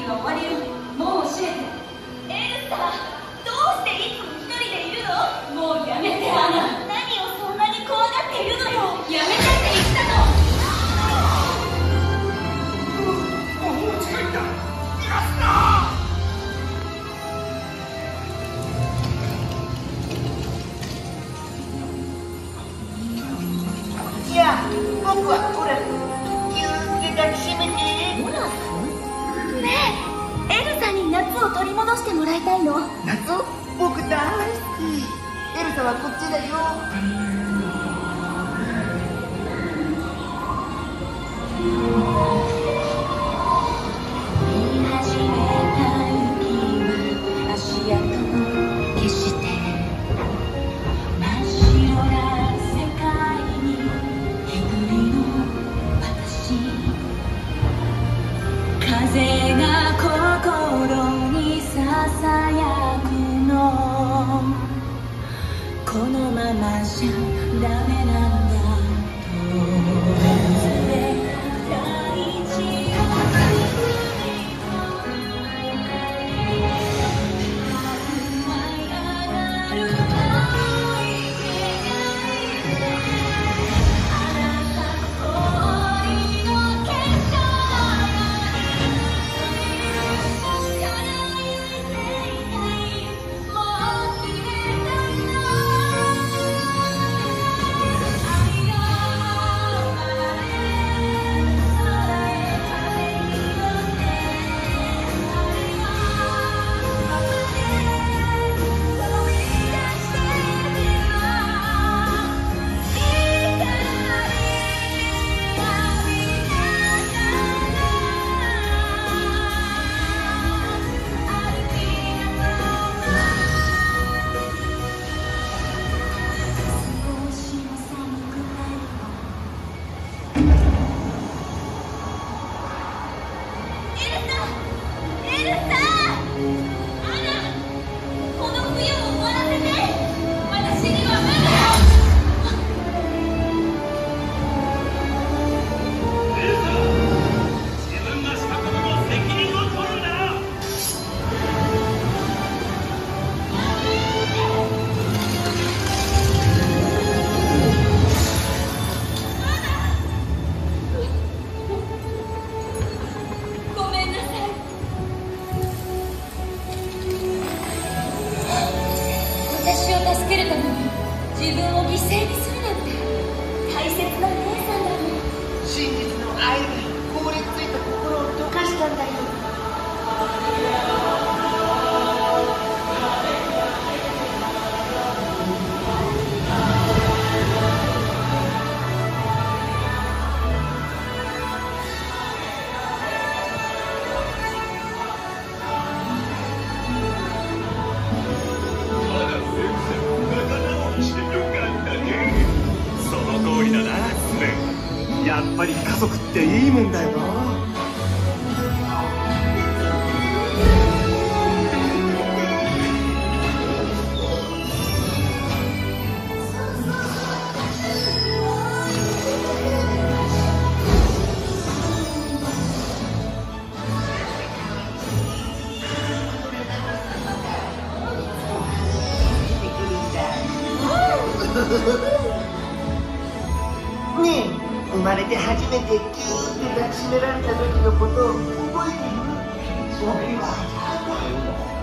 ーは終わりよ。もう閉めて。エルサ、どうしていつも一人でいるの？もうやめてアナ。何をそんなに怖がっているのよ。やめてって言ったの。 もう近いんだ。逃がすな。 いや、僕はオラフ。ぎゅーって抱きしめて。 オラフ？ねえ、エルサに夏を取り戻してもらいたいの。 夏？僕大好き。エルサはこっちだよ。 風が心にささやくの、このままじゃダメなんだ私を助けるために自分を犠牲にするなんて大切な姉さんだもん。 真実の愛が凍りついた心を溶かしたんだよ。 やっぱり家族っていいもんだよな。 ねえ、生まれて初めてギューって抱きしめられた時のことを覚えてる？僕は